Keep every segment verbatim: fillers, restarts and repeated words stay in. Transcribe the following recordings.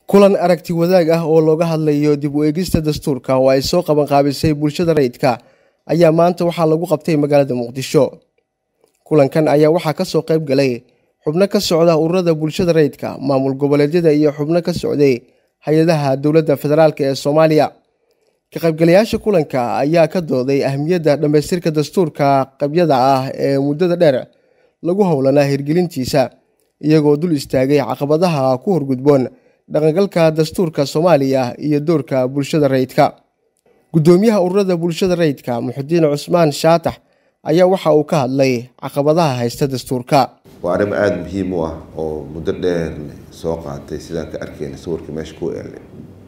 kulan aragti wadaag ah oo looga hadlayo dib u eegista dastuurka oo ay soo qaban qaabisay bulshada rayidka ayaa maanta waxaa lagu qabtay magaalada Muqdisho. Kulankan ayaa waxaa ka soo qayb galay xubno ka socda ururada bulshada rayidka, maamul goboleedyada iyo xubno ka socday hay'adaha dawladda federaalka ee Soomaaliya. Ka qaybgalayaasha kulanka ayaa ka dooday ahmiyadda dhameystirka dastuurka qabyada ah ee muddada dheer lagu howlanaa hirgelintiisa, iyagoo dul istaagay caqabadaha ku horgudboon dhaqangalka dastuurka Soomaaliya iyo doorka bulshada rayidka. Gudoomiyaha ururada bulshada rayidka Muxudiin Cusmaan Shaatax ayaa waxa uu ka hadlay caqabadaha haysta dastuurka. waa arrin aad muhiim u ah oo muddo dheer soo qaatay sidaan ka arkayna sawirka meesha ku eelay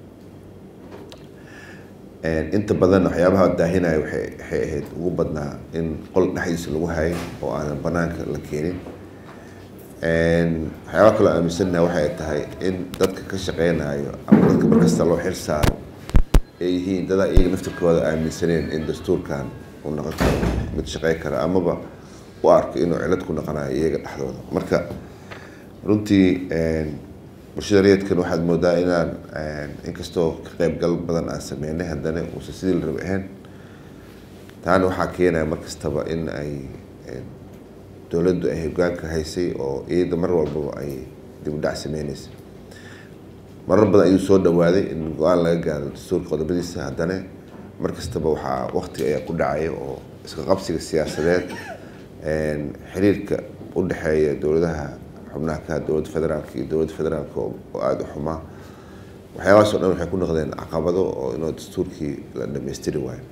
inta badan waxyaabaha daahinaya waxay ahayd ugu badnaa in qol dhexdiisa lagu hayo oo aan banaanka la keenin. waxyaaba kale aaminsanahay waxay tahay in dadka ka shaqeynayo ama dadka markasta loo xil saaro ay yihiin dad iyaga naftirkooda aaminsaneen in dastuurkan uu noqon karo mid shaqey kara amaba u arko inuu cilad ku noqonayo iyaga dhexdooda. marka runtii bulshada rayidkan waxaad moodaa inaan inkastoo ka qaybgal badan aan sameynay haddana uusan sidii la rabay ahayn. taana waxaa keenaya markastaba in ay dowladdu ay hoggaanka haysay oo iyada mar walbaba ay dib u dhac sameynaysa. marar badan ayuu soo dhawaaday in go-aan laga gaaro dastuurka qodobadiisa, haddana markastaba waxaa waqti ayaa ku dhacaya oo iska qabsiga siyaasadeed, xiriirka u dhexeeya dowladaha xubnaha ka dowladda federaalka iyo dowladda federaalka oo aada u xumaa. waxyaabahaas oo dhan waxay ku noqdeen caqabado oo inuu dastuurkii la dhammaystiri waayo.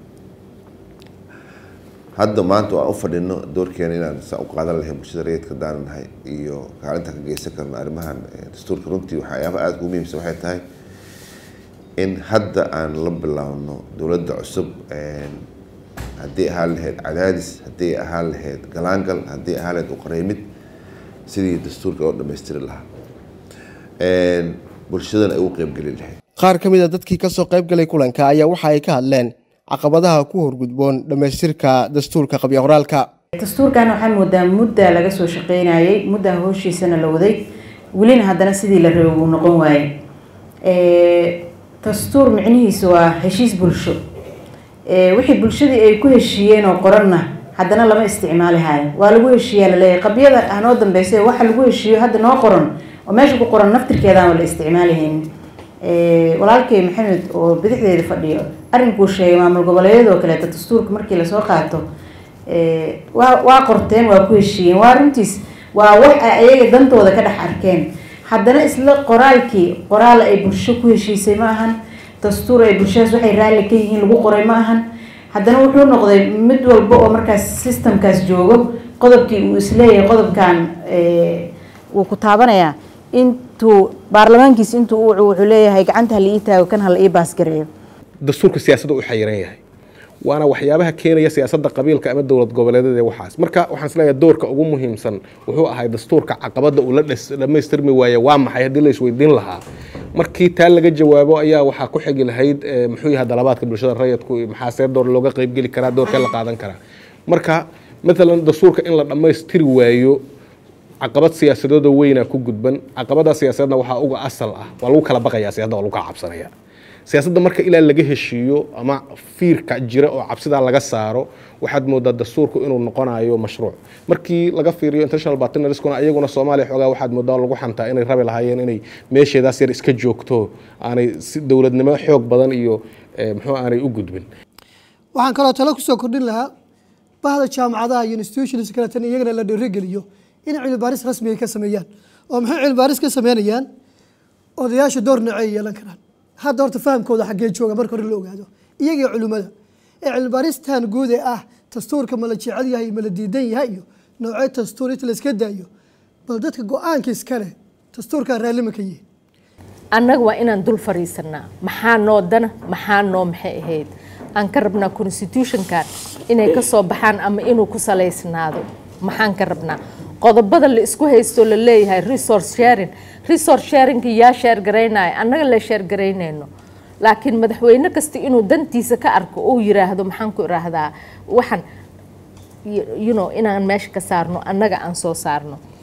hadda maanta waan u fadhino doorkeena inaan saa u qaadan lahayn bulshada rayidka haddaan nahay iyo kaalinta ka geysan karno arrimahan dastuurka. runtii waxyaabaha aada ugu muhiimsan waxay tahay in hadda aan la bilaabno dowladda cusub, haddii ahaan lahayd cadaadis, haddii ahaan lahayd galaangal, haddii ahaan lahayd uqareymid, sidii dastuurka loo dhammaystiri lahaa bulshadana ay ugu qaybgeli lahayd. qaar ka mid a dadkii ka soo qayb galay kulanka ayaa waxa ay ka hadleen caqabadaha ku horgudboon dhammaystirka dastuurka qabyo qoraalka. dastuurkan waxaa moodaa mudda laga soo shaqeynayay, mudda howshiisana la waday, welina haddana sidii la rabay uu noqon waayay. dastuur micnihiisu waa heshiis bulsho, wixii bulshadii ay ku heshiiyeen oo qoranna haddana lama isticmaali hayo. waa lagu heshiiyaa laleeyahay qabyada hanoo dambeysay waxa lagu heshiiyo hadda noo qoran oo meesha ku qoran naftirkeedaan waa la isticmaalihayn. walaalkay maxamed oo bidixdeeda fadhiyo arrinkuu sheegay maamul goboleedyadoo kaleeta dastuurka markii lasoo qaato waa waa qorteen, waa ku heshiiyeen, waa runtiis waa wax ay ayaga dantooda ka dhex arkeen. haddana isla qoraalkii qoraal ay bulsho ku heshiisay ma ahan, dastuur ay bulshadaas waxay raalli ka yihiin lagu qoray ma ahan. haddana wuxuu noqday mid walba oo markaas systemkaas joogo qodobkii uu isleeyahay qodobkan wuu ku taabanayaa intuu baarlamaankiisa intuu uu wuxuu leeyahay gacanta hala ii taago kan hala ii baasgareeyo. dastuurka siyaasadda uu xayiran yahay waana waxyaabaha keenaya siyaasadda qabiilka ama dowlad goboleedyada waxaas. marka waxaan isleeyahay doorka ugu muhiimsan wuxuu ahay dastuurka caqabada uu la dhammaystirmi waaye waa maxay haddii la isweydiin lahaa. markii taa laga jawaabo ayaa waxaa ku xigi lahayd muxuu yahay dalabaadka bulshada rayidku maxaa see door looga qaybgeli karaa, doorkee la qaadan karaa. marka matalan dastuurka in la dhammaystiri waayo caqabad siyaasadeed oo weyn ku gudban. caqabada siyaasadeedna waxaa uga asal ah waa lagu kala baqayaa siyaasadda, waa lagu kala cabsanaya siyaasadda. marka ilaa laga heshiiyo ama fiirka jira oo cabsida laga saaro waxaad moodaa dastuurku inuu noqonayo mashruuc. markii laga fiiriyo international partnerskuna ayaguna Soomaaliya xogaa waxaad moodaa lagu xantaa inay rabi lahaayeen inay meesheedaas yar iska joogto, aanay si dowladnimo xoog badan iyo muxuu aanay u gudbin. waxaan kaloo talo ku soo kordhin lahaa bahda jaamacadaha iyo institutions kale tan iyagana la dhiirigeliyo in cilmi baaris rasmi ay ka sameeyaan. oo maxay cilmi baaris ka sameynayaan? odayaasha door noocay yeelan karaan. hadda horta fahamkooda xaggee jooga marka hore la ogaado iyaga culimada ee cilmi baaristan guud ee ah dastuurka ma la jecel yahay ma la diidan yahay iyo noocay dastuur inta la iska daayo bal dadka go-aanka iskale dastuurka raalli ma ka yihiin. annaga waa inaan dul fariisanaa maxaa noo dana maxaa noo maxay ahayd aan ka rabnaa constitutionkan inay ka soo baxaan ama inuu ku salaysnaado. maxaan ka rabnaa qodobada la isku haysto la leeyahay resource sharing resource sharing yaa share gareynay annaga la share gareynayno, laakiin madaxweyne kasta inuu dantiisa ka arko oo yiraahdo maxaan ku iraahdaa waxan you know inaan meesha ka saarno annaga aan soo saarno.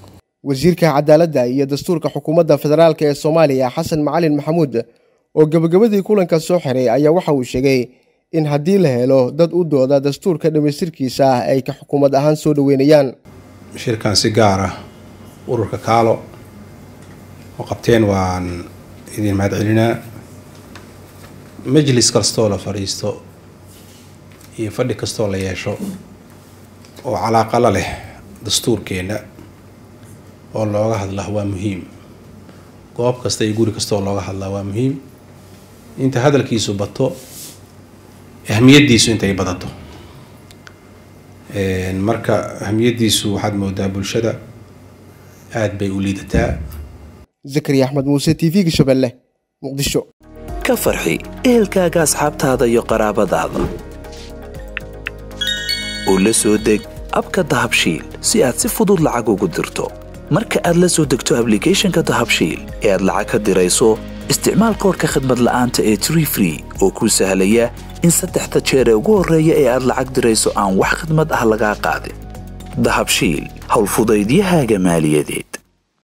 wasiirka cadaaladda iyo dastuurka xukuumadda federaalk ee Soomaaliya Xasan Macalin Maxamuud oo gabagabadii kulanka soo xiray ayaa waxa uu sheegay in haddii la helo dad u dooda dastuurka dhamaystirkiisa ah ay ka xukuumad ahaan soo dhaweynayaan. shirkan si gaar ah ururka kaalo oo qabteen waan idin mahadcelinaa. majlis kastoo la fadhiisto iyo fadhi kastoo la yeesho oo calaaqa la leh dastuurkeena oo looga hadlaa waa muhiim. goob kasta iyo guri kastoo looga hadlaa waa muhiim. inta hadalkiisu bato ahmiyadiisu intay badato een marka ahmiyadiisu waxaad moodaa bulshada aad bay u liidataa. Zakariya Axmed Muuse T V Shabeelle Muqdisho. ka farxi ehelkaaga asxaabtaada iyo qaraabadaada oo la soo deg abka dahabshiil si aad si fudud lacag ugu dirto. marka aad la soo degto applicationka dahabshiil ee aad lacag ka dirayso isticmaal koodka khidmad la'aanta ee Tree Free oo kuu sahlaya in saddexda jeer ee ugu horreeya ee aad lacag dirayso aan wax khidmad ah laga qaadin. dahabshiil hawl fudaydiyahaaga maaliyadeed.